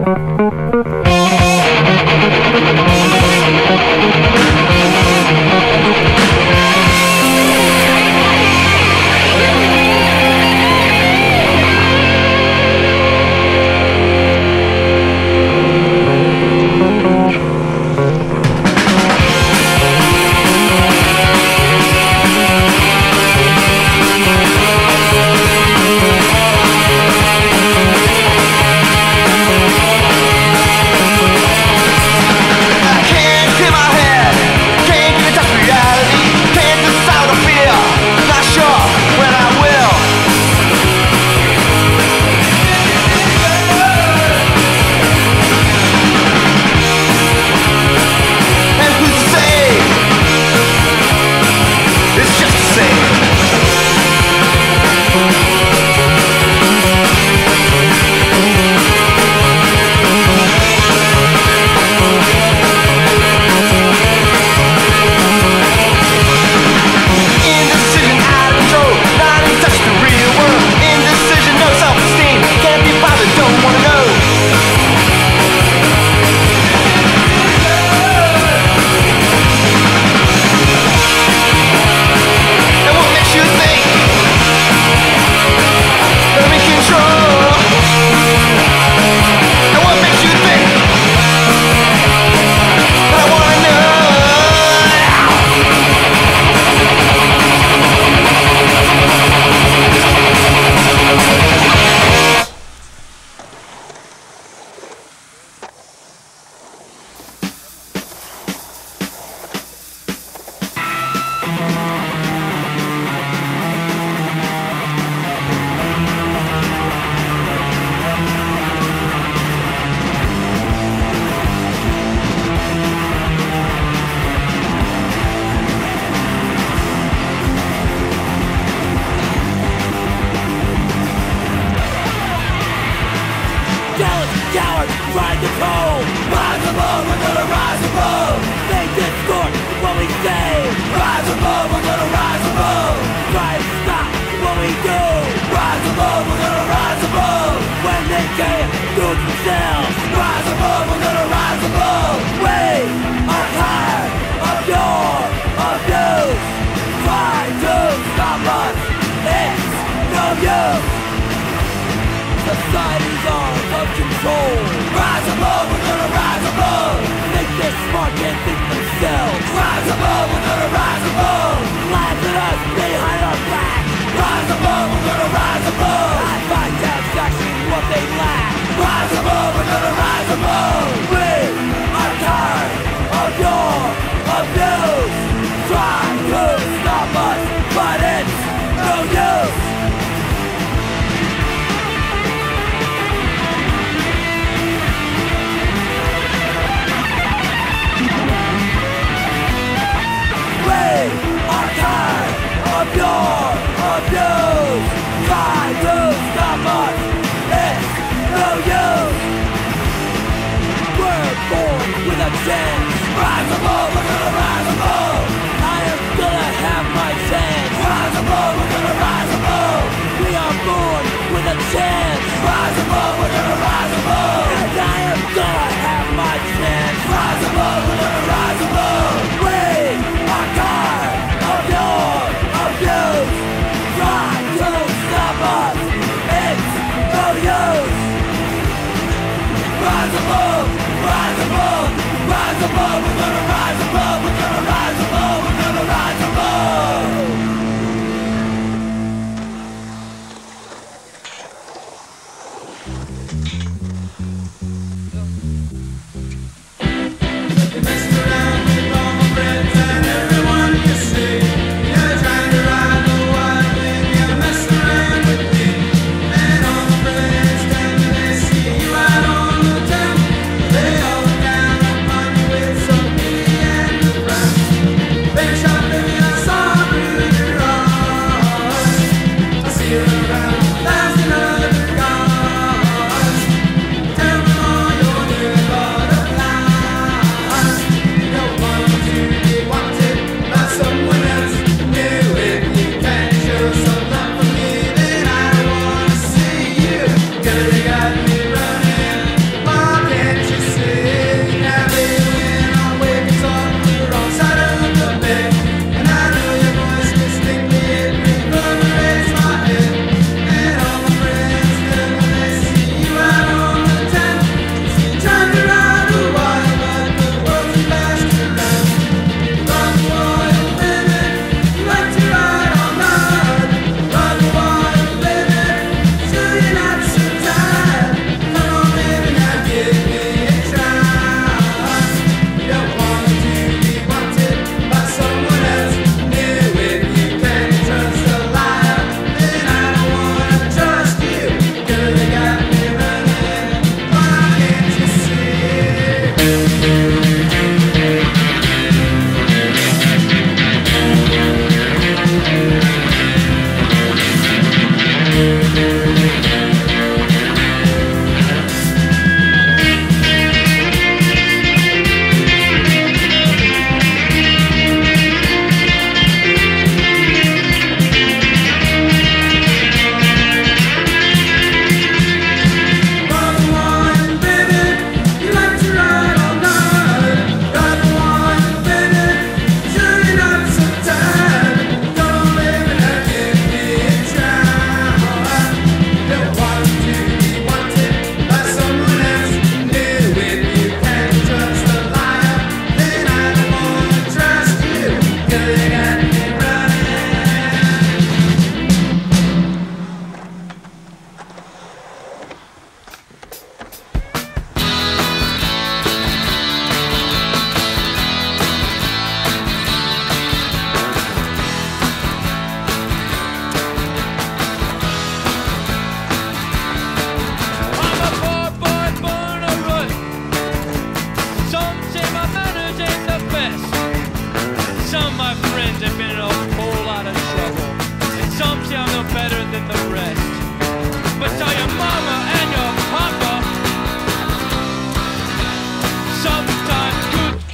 Rise above, we're gonna rise above.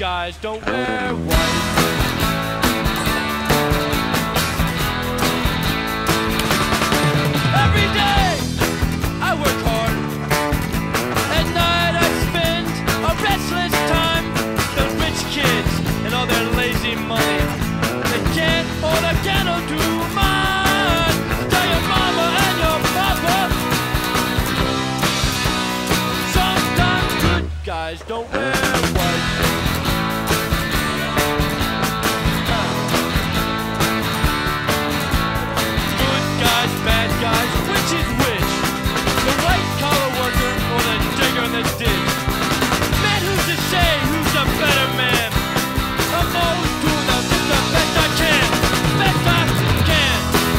guys don't wear white. Every day I work hard. At night I spend a restless time. Those rich kids and all their lazy money, they can't hold a candle to mine. Tell your mama and your papa, sometimes good guys don't wear white. Good guys, bad guys, which is which? The white-collar worker or the digger in the ditch? Man, who's to say who's a better man? I'm always doing the best I can. Best I can.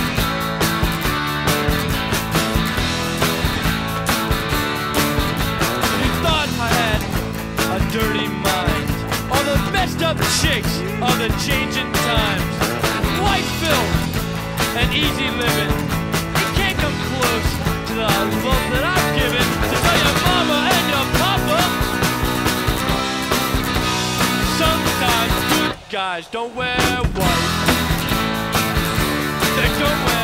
You thought I had a dirty mind. All the messed up chicks of the changing times. White filth and easy living. You can't come close to the love that I've given to tell your mama and your papa. Sometimes good guys don't wear white. They don't wear